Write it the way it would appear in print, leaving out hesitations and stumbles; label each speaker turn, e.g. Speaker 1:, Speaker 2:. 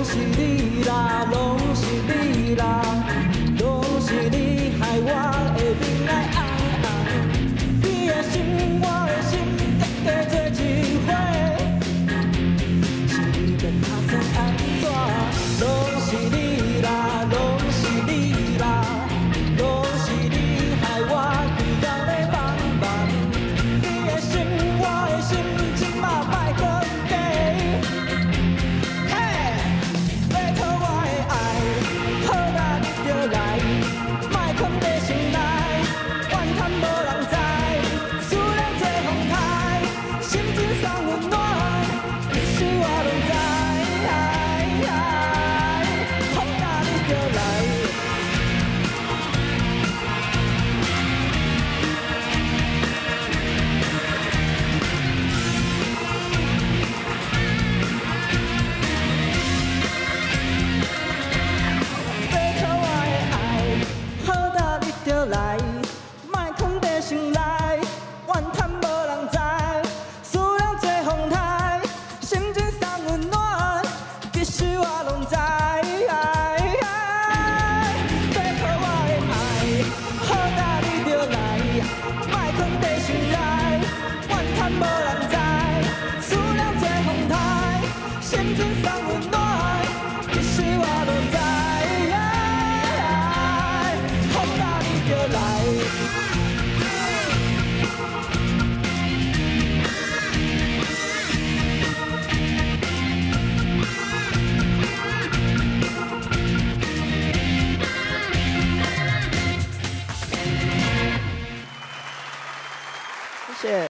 Speaker 1: 是你啦，拢是你啦，拢是你害我的面来红红。你的心，我的心，大家做一伙，是你要打算安怎？拢是你啦，拢是你啦，拢是你害我规工咧忙忙。你的心，我的心，今嘛莫搁假。嘿，要讨我的爱，好啦你就来，莫囥在心内，怨叹无人知，思念做风台，心情送温暖，一时我拢知。好啦你就来。就来，莫囥在心内，怨叹无人知，思念做风台，心情送温暖，其实我拢知。要讨我的爱，好啦你就来，莫囥在心内，怨叹无人知，思念做风台，心情送温暖，其实我拢知。就来。谢谢。